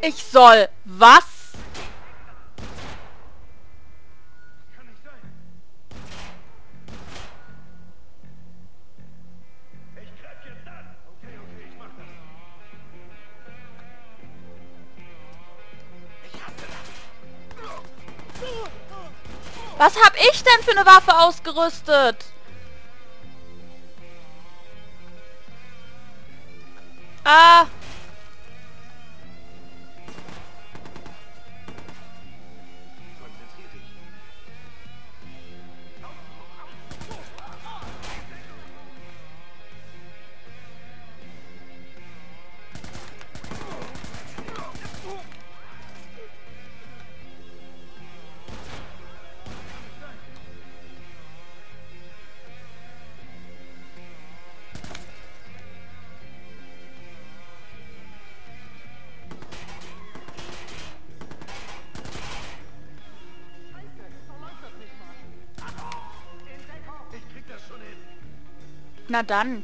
Ich soll was? Kann nicht sein. Ich greif jetzt an. Okay, ich mach das. Ich hasse das. Was hab ich denn für eine Waffe ausgerüstet? Ah. Konzentrier dich. Ich krieg das schon hin. Na dann.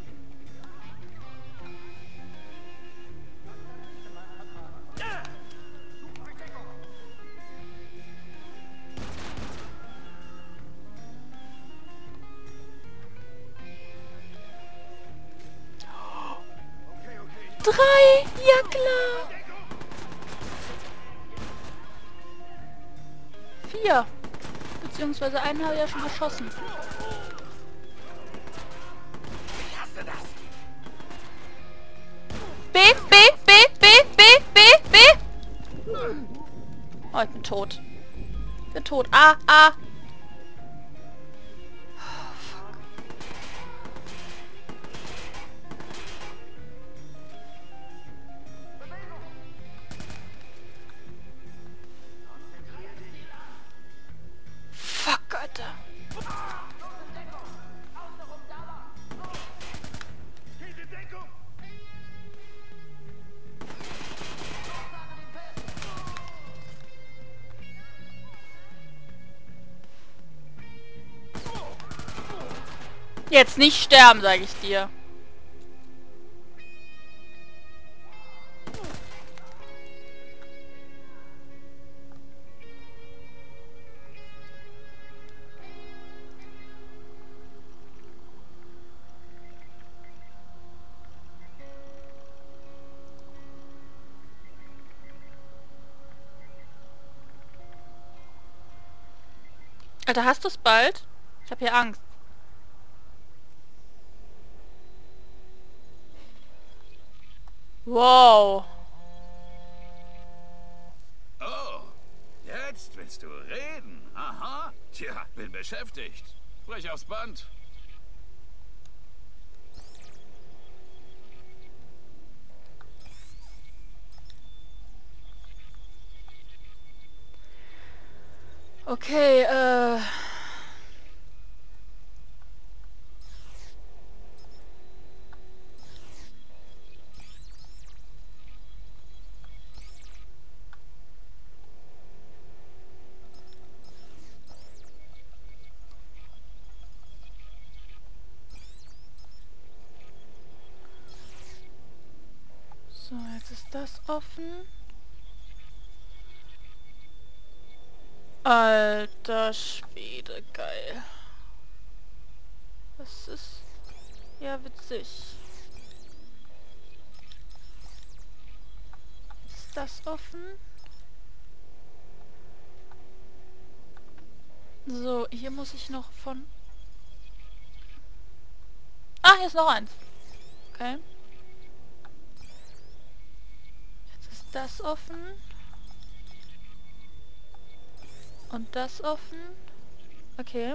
Okay. 3, ja klar. 4. Beziehungsweise einen habe ich ja schon geschossen. Ich hasse das. B, B, B, B, B, B, B. Oh, ich bin tot. Ich bin tot. Ah, ah. Fuck, Alter. Geht in Deckung. Jetzt nicht sterben, sage ich dir. Alter, hast du es bald? Ich habe hier Angst. Wow. Oh, jetzt willst du reden? Aha. Tja, bin beschäftigt. Sprich aufs Band. Okay, so, jetzt ist das offen. Alter Schwede, geil. Das ist ja witzig. Ist das offen? So, hier muss ich noch von... Ah, hier ist noch eins. Okay. Jetzt ist das offen. Und das offen. Okay.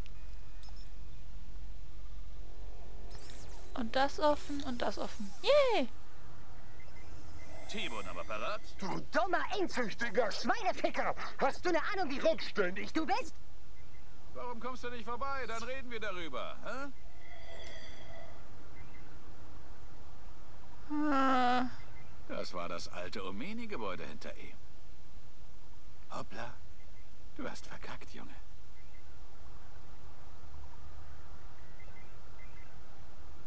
Und das offen und das offen. Yay! Timon am Apparat? Du dummer, inzüchtiger Schweineficker! Hast du eine Ahnung, wie rückständig du bist? Warum kommst du nicht vorbei? Dann reden wir darüber. Hä? Das war das alte Omeni-Gebäude hinter ihm. Hoppla. Du hast verkackt, Junge.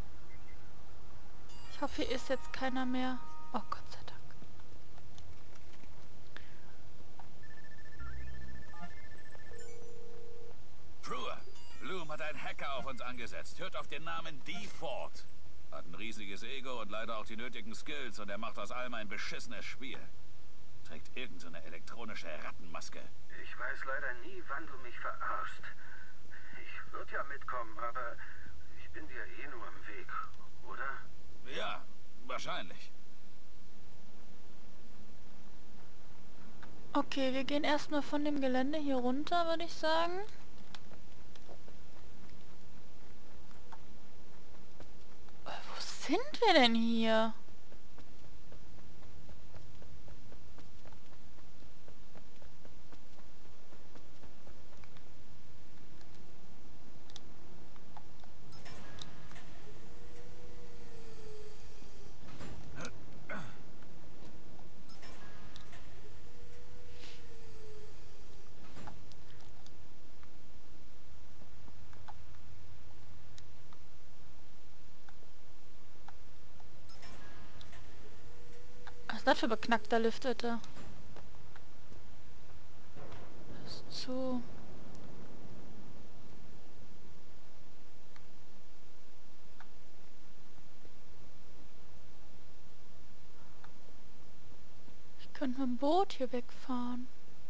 Ich hoffe, hier ist jetzt keiner mehr. Oh Gott sei Dank. Hacker auf uns angesetzt. Hört auf den Namen Default. Hat ein riesiges Ego und leider auch die nötigen Skills und er macht aus allem ein beschissenes Spiel. Trägt irgendeine elektronische Rattenmaske. Ich weiß leider nie, wann du mich verarschst. Ich würde ja mitkommen, aber ich bin dir eh nur im Weg, oder? Ja, wahrscheinlich. Okay, wir gehen erstmal von dem Gelände hier runter, würde ich sagen. Wo sind wir denn hier? Was ist das für beknackter Lift, Alter? Ist zu. Ich könnte mit dem Boot hier wegfahren.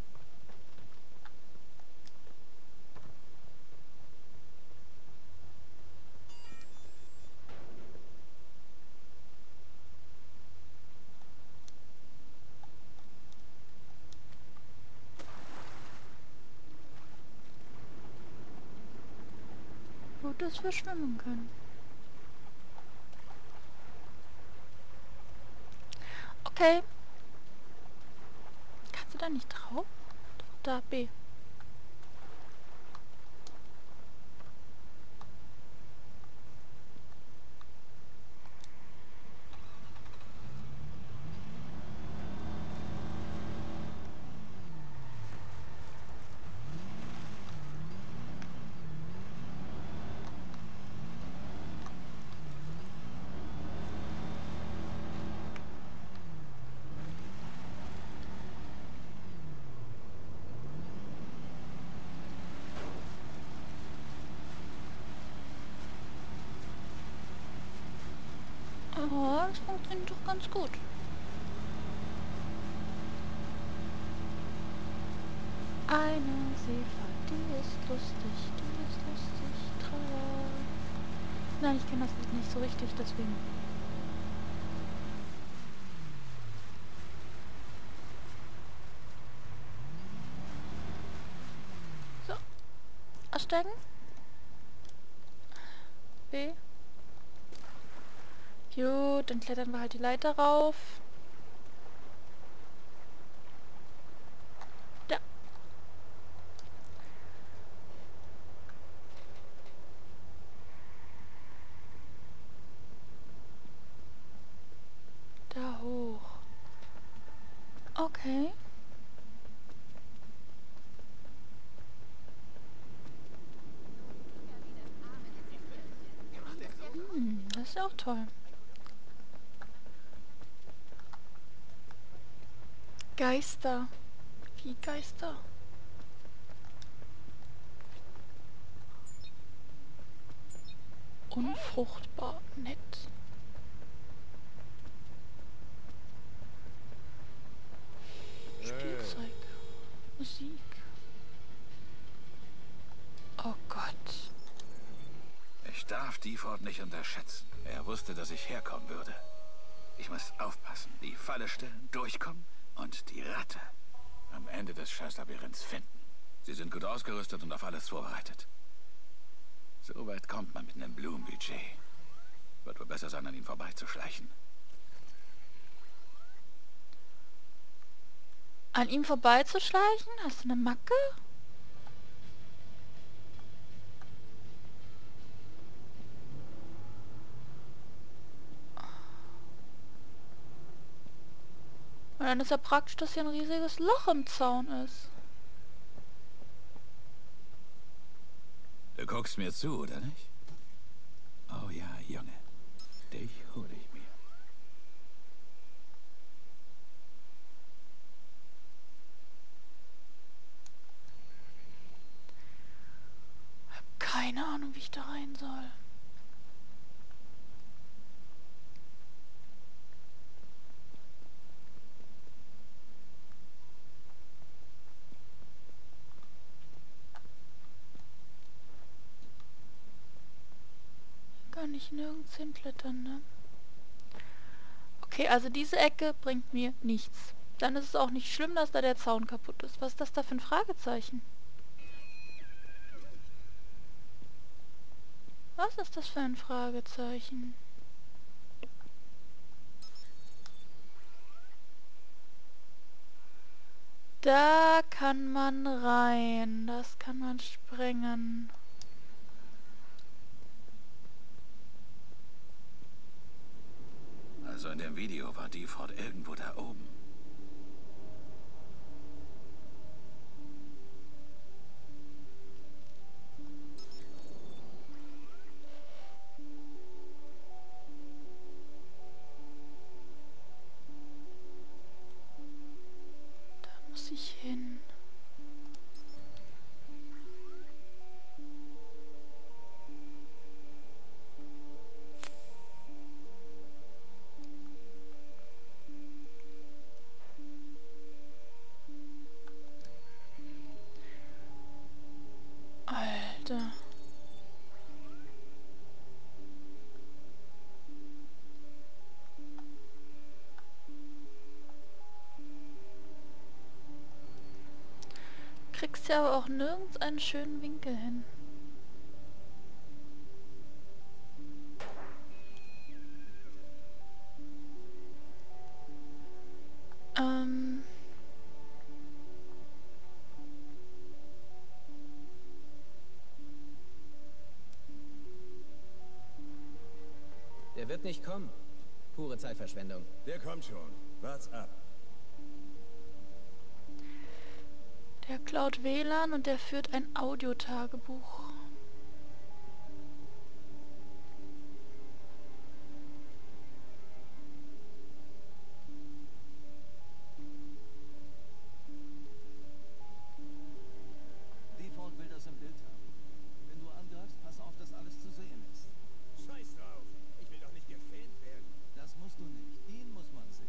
Gut, dass wir schwimmen können. Okay. Kannst du da nicht drauf? Da, B. Oh, das funktioniert doch ganz gut. Eine Seefahrt, die ist lustig, tralala. Nein, ich kenne das Lied nicht so richtig, deswegen. So. Aussteigen. B. Gut, dann klettern wir halt die Leiter rauf. Da. Da hoch. Okay. Das ist ja auch toll. Geister. Wie Geister? Unfruchtbar nett. Spielzeug. Musik. Oh Gott. Ich darf Default nicht unterschätzen. Er wusste, dass ich herkommen würde. Ich muss aufpassen, die Falle stellen, durchkommen und die Ratte am Ende des Scheißlabyrinths finden. Sie sind gut ausgerüstet und auf alles vorbereitet. So weit kommt man mit einem Blumenbudget. Wird wohl besser sein, an ihm vorbeizuschleichen. An ihm vorbeizuschleichen? Hast du eine Macke? Und dann ist ja praktisch, dass hier ein riesiges Loch im Zaun ist. Du guckst mir zu, oder nicht? Oh ja, Junge. Dich hol ich mir. Keine keine Ahnung, wie ich da rein soll. Kann ich nirgends hinklettern, ne? Okay, also diese Ecke bringt mir nichts. Dann ist es auch nicht schlimm, dass da der Zaun kaputt ist. Was ist das da für ein Fragezeichen? Was ist das für ein Fragezeichen? Da kann man rein. Das kann man sprengen. Also in dem Video war Default irgendwo da oben. Da muss ich hin. Alter. Kriegst ja aber auch nirgends einen schönen Winkel hin. Der wird nicht kommen. Pure Zeitverschwendung. Der kommt schon. Wart's ab. Der klaut WLAN und der führt ein Audiotagebuch. Default will das im Bild haben. Wenn du angreifst, pass auf, dass alles zu sehen ist. Scheiß drauf. Ich will doch nicht gefilmt werden. Das musst du nicht. Ihn muss man sehen.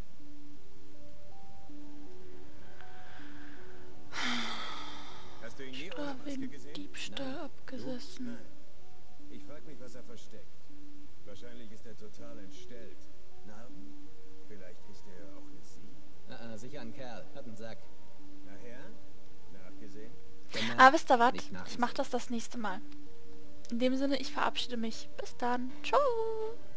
Hast du ihn je ohne Da Maske wegen gesehen? Diebstahl Nein. abgesessen. Du? Nein. Ich frag mich, was er versteckt. Wahrscheinlich ist er total entstellt. Narben? Vielleicht ist er auch eine Sie? Sicher ein Kerl. Hat einen Sack. Nachher? Nachgesehen? Aber wisst ihr was? Nicht Ich nachgesehen. mach das nächste Mal. In dem Sinne, ich verabschiede mich. Bis dann. Ciao.